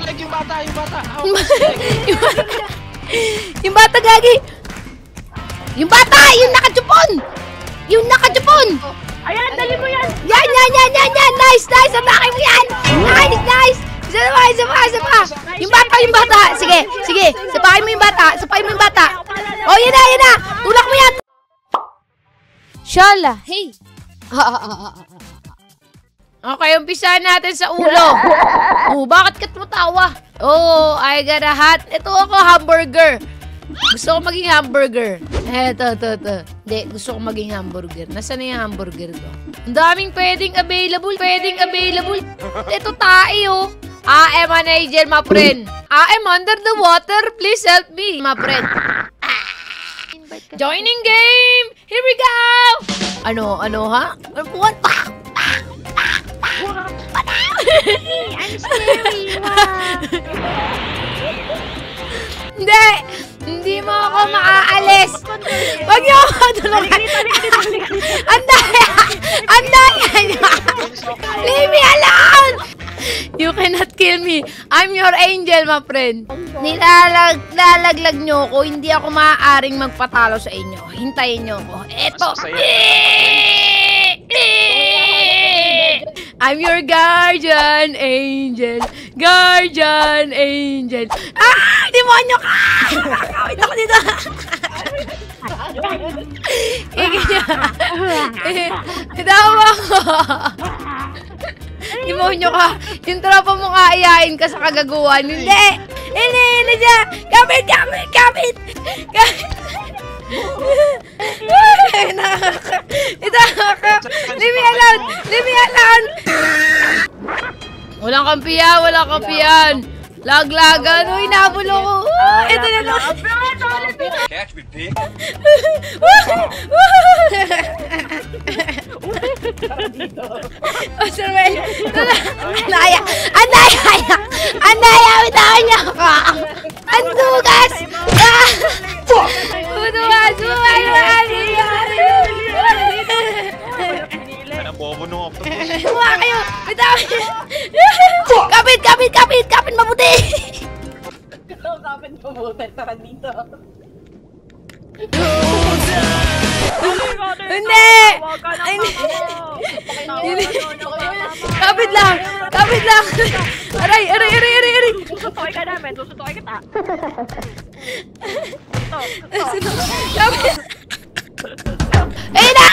Yung bata, yung bata. Yung bata, Gagi. Yung bata, yung nakachupon. Yung nakachupon. Ayan, dali mo yan. Yan. Nice. Atake mo yan. Nice. Isa pa. Yung bata. Sige. Sapakin mo yung bata. Oh, yan na. Tulak mo yan. Shala, hey. Okay, umpisahan natin sa ulo. Oh, bakit ka tumatawa? Oh, I got a hat. Ito ako, hamburger. Gusto ko maging hamburger. Ito. Hindi, gusto ko maging hamburger. Nasaan na yung hamburger to? Ang daming pwedeng available. Ito tae, oh. I am an angel, my friend. I am under the water. Please help me, my friend. Joining game! Here we go! Ano, ha? What? I'm scary. Hindi mo ako maaalis. Wag niyo ako tulungan. Andaya niyo. Leave me alone. You cannot kill me. I'm your angel, my friend. Nilalaglag niyo ako. Hindi ako maaaring magpatalo sa inyo. Hintayin niyo ako. Eto. I'm your guardian angel. Ah! Demonyo ka! Nakakawit ako dito. Itawa ako. Demonyo ka. Yung tropa mo kaayain ka sa kagaguhan. Hindi siya. Kapit. Leave me alone. Walang kampiyan. Laglagan. Uy, nabulo ko. Ito na lang. Catch me, pig. Oh, Sir Andaya, bitawan niyo ako. Andugas. Bobo nung octopus. Kuha kayo. Bitawan niyo. Kapit mabuti. Kapit mabuti. Tara dito. Hindi. Kapit lang. Aray. Susutoy ka namin. Susutoy kita. Kapit. Ina.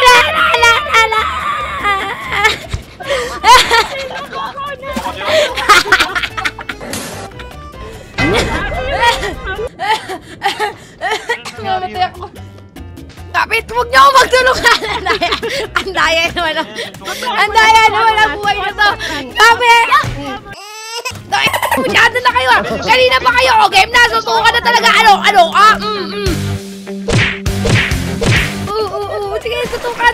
Mamatay ako. Kapit, huwag niyo ako magtulungan. Andaya naman ang buhay na to. Kapit! Masyado na kayo ah. Kanina pa kayo. O, game na. Susukan na talaga. Ano? Sige, sutukan.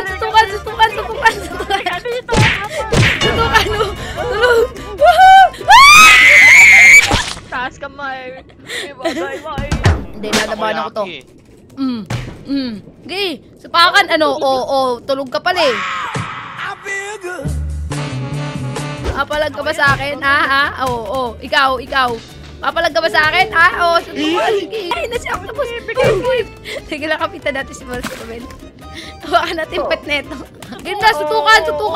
Sutukan mo. Tulog. Taas kamay. Hindi, lalabanan ko to. Okay, sapakan, tulog ka pala eh. Papalag ka ba sa akin, ha? Oo, ikaw. Papalag ka ba sa akin, ha? Oo, sige. Ay, nasi octopus. Sige lang, kapitan natin si Marcos Abel. Hawakan natin pet neto. Game na, sutukan.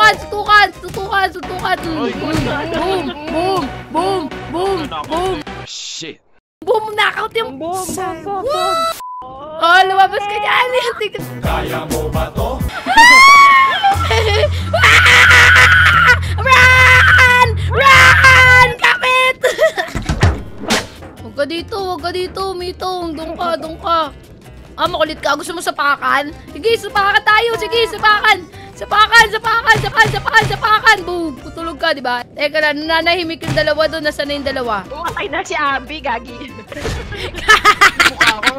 Boom. Shit. Boom, knockout yung Oh, lumabas ka dyan. Kaya mo ba to? Run! Kapit! Huwag ka dito, Mitong. Doon ka. Makulit ka. Gusto mo sapakan? Sige, sapakan tayo. Sapakan. Boom. Tutulog ka, diba? Teka lang, nanahimik yung dalawa doon. Nasaan na yung dalawa? Umatay na si Abby, Gagi. Mukha ko,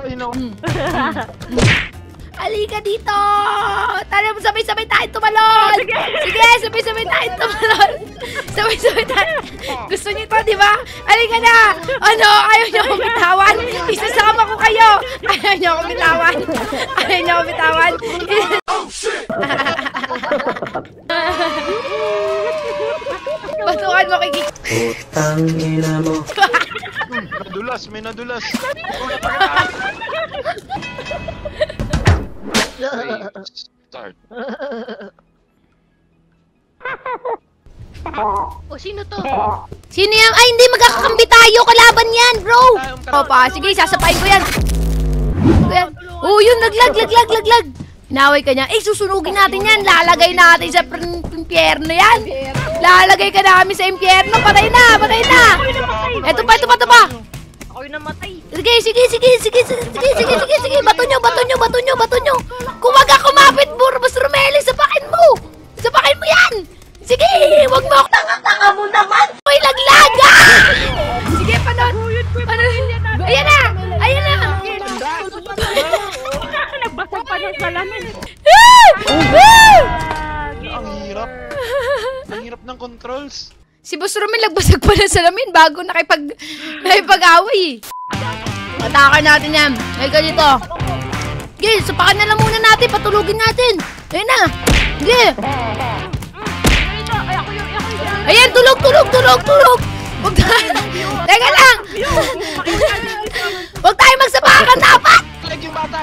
Halika dito! Tara, sabay-sabay tayo tumalon! Sige, sabay-sabay tayo tumalon! Sabay-sabay tayo! Gusto niyo ito, di ba? Halika na! Ayaw niyo akong bitawan? Isasama ko kayo! Ayaw niyo akong bitawan? Oh, shit! Batukan mo, Kikicho. Putang ina mo. Nadulas, may nadulas. Start. O, sino to? Sino yan? Ay, hindi, magkakakambi tayo. Kalaban yan, bro. Opa, sige, sasapain ko yan. Oh, yun, laglag. Inaway ka niya. Eh, susunugin natin yan. Lalagay natin sa impyerno yan. Lalagay ka namin sa impyerno. Patay na. Ito pa. Ako yung namatay. Sige. Bato nyo. Kumaga kumapit, Burbos Romeli. Sapakin mo yan. Sige, wag mo ako. Tanga mo naman. Uy, laglaga. Sige, panon. Ayan na. Nagbasag pa ng salamin. Ang hirap ng controls. Si Boss Romel nagbasag pa ng salamin bago nakipag-away. Atakan natin yan. Ay ka dito. Sige, sapakan na lang muna natin. Patulugin natin. Ayun na. Sige. Ayan, tulog. Huwag tayo. Teka lang. Huwag tayo magsapakan dapat. Yung bata.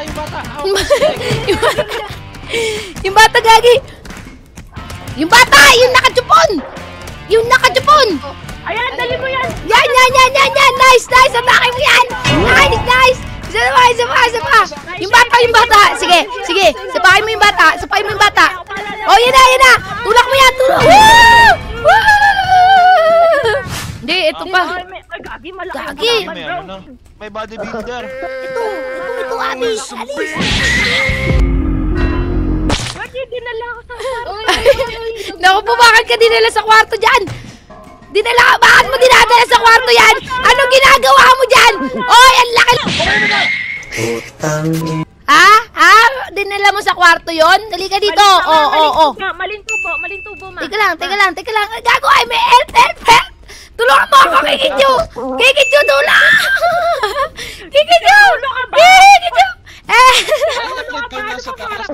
Yung bata, Gagi. Yung bata, yung nakachupon. Ayan, dali mo yan. Yan. Nice. Atake mo yan. Nice. Isa pa. Yung bata. Sige. Sapakin mo yung bata. Oh, yan na. Tulak mo yan. Woo! Hindi, ito pa. Gagi, malaki. Gagi. May bodybuilder. Ito, Alice. Bakit dinala ako sa kwarto? Naku po, bakit ka dinala sa kwarto dyan? Bakit mo dinadala sa kwarto yan? Anong ginagawa mo dyan? Oy, ang laki! Putang ina. Dinala mo sa kwarto yon? Dali ka dito. Oo. Malintubo, ma. Teka lang. Gago, ay may help. Tulungan mo ako, Kikicho, tulungan! Kikicho! Naglag ka na sa taas.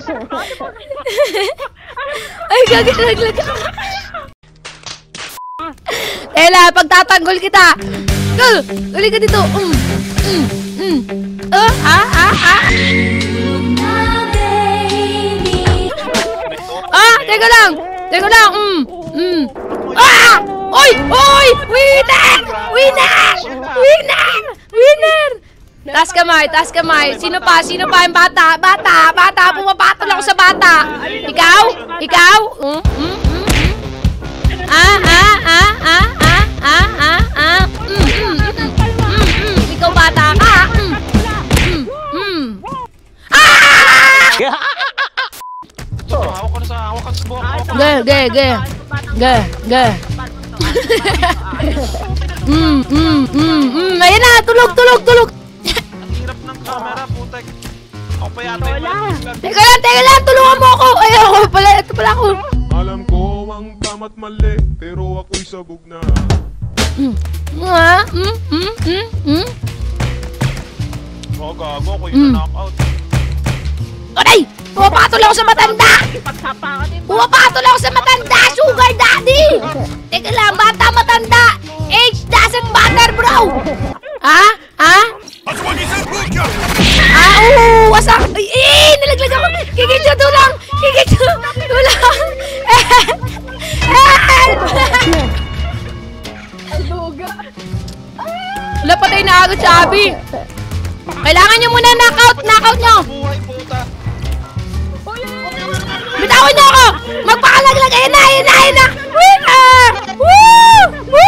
Ay, gagi, naglag ka. Ela, pagtatanggol kita. Dali ka dito. Teka lang. Oy! Winner! Taas kamay. Sino pa yung bata? Pumapatol ako sa bata. Ikaw? Ikaw bata ka. Hawak ka sa buhok. Ge. Ayan na, tulog. Ang hirap ng camera, putek. Ako pa yata yung malinis. Teka lang, tulungan mo ako. Ay, ito pala ako. Alam ko ang tama't mali, pero ako'y sabog na. Oo, gago ako yung knockout. Aray! Pumapatol ako sa matanda! Sugar daddy! Teka lang, bata matanda! Age doesn't matter, bro! Wasak! Nalaglag ako! Kikicho, tulang! Wala, patay na agad si Abby! Kailangan nyo muna knockout nyo! Buhay, puta. Bitawan niyo ako! Magpakalaglag! Ayun na! Winner! Woo!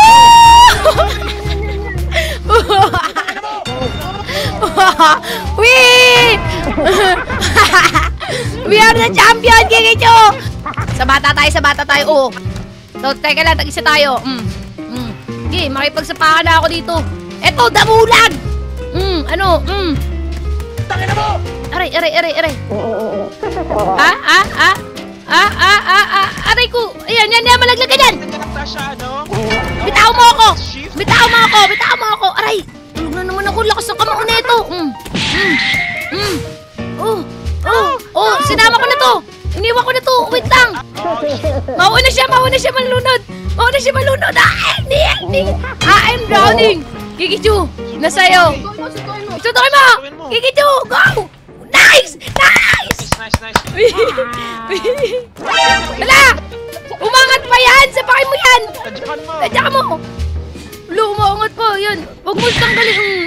We are the champion, Kikicho! Sa bata tayo. Oo. So, teka lang, tag-isa tayo. Okay, makipagsapakan na ako dito. Eto, damulag! Tangina mo! Aray. Aray ko! Ayan, malaglag ka dyan! Bitaw mo ako! Aray! Tulog na naman ako, lakas ng kamao na ito! Sinama ko na to! Iniwan ko na to! Wait lang! Mauna siya manlunod! Oh, na siya malunod. Hindi. I'm drowning. Kikichu, nasa'yo. Sutukin mo. Kikichu, go. Nice. Nice. Hala! Umangat pa yan! Sapakin mo yan! Tadyakan mo. Tadyakan mo! Umangat po, yun. Huwag mo tanggalin.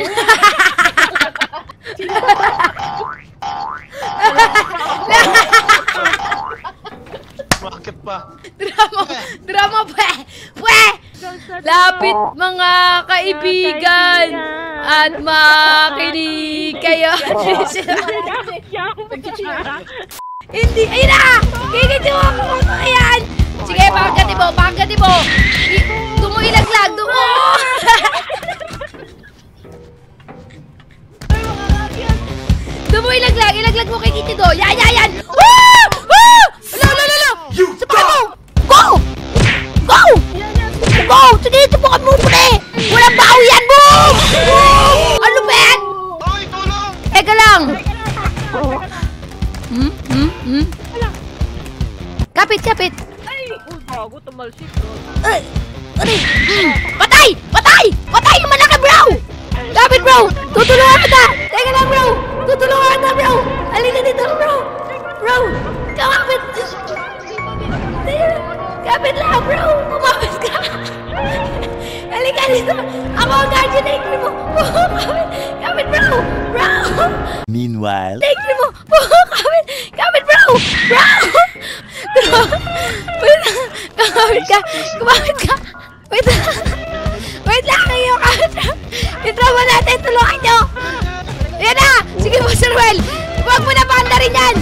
Bakit pa? Drama pa. Lapit mga kaibigan at makinig kayo. Hindi, ayun na! Kikitin mo ako kung ayan! Sige, pagkati mo! Ilaglag! Ilaglag mo kay Kitty do! Yan! Woo! Lalo! Sapakin mo! Go! Sige, tubukan mo pre! Walang baho yan! Boom! Ano ba? Oy, tulong! Teka lang! Kapit! Bago tumalsik. Patay! Yung malaki, bro! Kapit, bro! Tutulungan kita! Teka lang, bro! Halika dito, bro! Kapit! Kapit lang, bro! Kumapit ka! Halika dito! Ako ang guardian, ikli mo! Kapit, bro! Meanwhile, Ikli mo! Kapit, bro! Kumapit ka! Wait lang! Intro mo natin! Tulungan nyo! Ayan na! Sige po, Sir Well! Huwag mo na panda rin yan!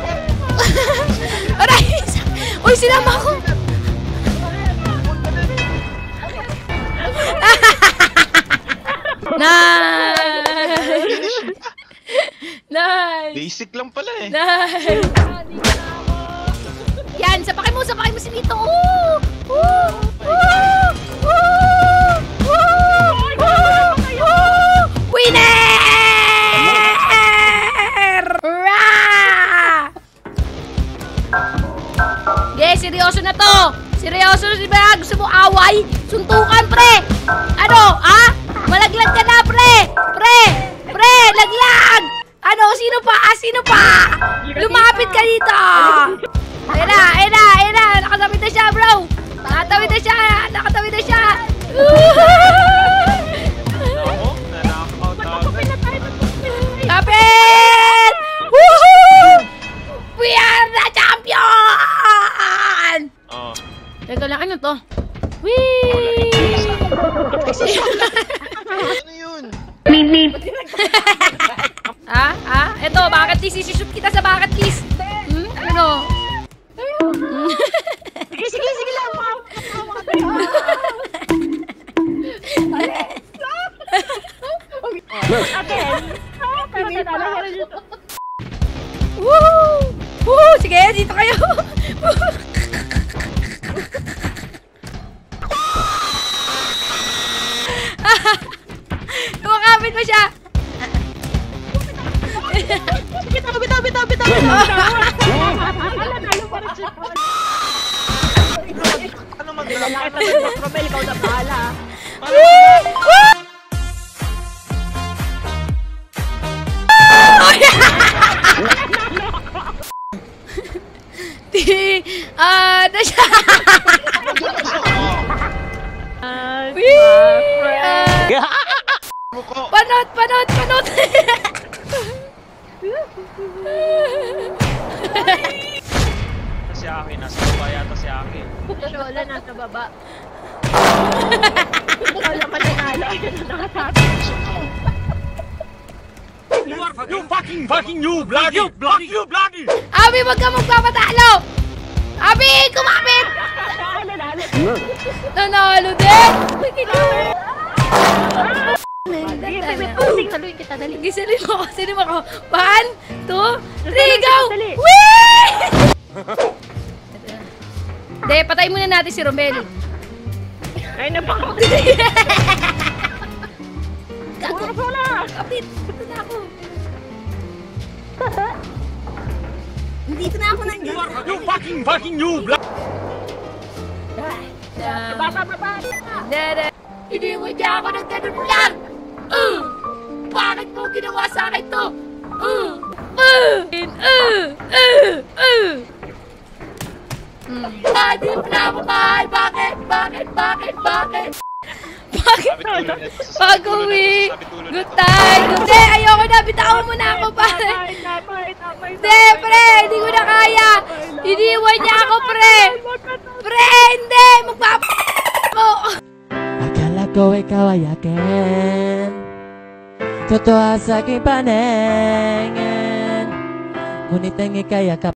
Aray! Uy, sinama ko! Nice! Basic lang pala eh. Nice! Yan! Sapakin mo si Vito! Winner! Rah! Okay, seryoso na to! Seryoso na ba? Gusto mo away? Suntukan, pre! Ano? Malaglag ka na, pre! Pre! Laglag! Ano? Sino pa? Lumapit ka dito! Ayun na! Nakatawid na siya, bro! Nakatawid na siya! Kapit! Woohoo! We are the champion! Oh. Teka lang, ano to? Whee! Ano yun? Eto, bucket list. Isi-shoot kita sa bucket list. Ano? Sige lang. Woo! Sige, dito kayo. Tumakapit mo siya. Bitaw. Ano maglalaki? Romel, ikaw na bahala. Nasya. Panot. Si Aki, nasa baba yata si Aki. Lola, nasa baba. Lola, mananalo. You fucking you bloody! Abi, wag ka magpapatalo! Abi, kumapit! Nanalo din! Saluhin kita, dali. Sige, salim ako. 1, 2, 3, go! Dali. Whee! Hindi, patay muna natin si Romel. Ay, napaka. Kapit! Dito na ako. Dito na ako nandiyan. You fucking you bloody! Baba. Hindi. Hindi mo niya ako ng ganun lang! Bakit mo ginawa sa akin to? Di mo na ako mahal! Bakit? Sabi tulo na. Pag-uwi! Good time! Hindi! Ayoko na! Bitawan mo na ako, pare! Hindi, pre! Hindi ko na kaya! Iniwan niya ako, pre! Pre! Hindi! Magpapa ako! Akala ko ikaw ay akin, totoo sa aking paningin, ngunit ang ika'y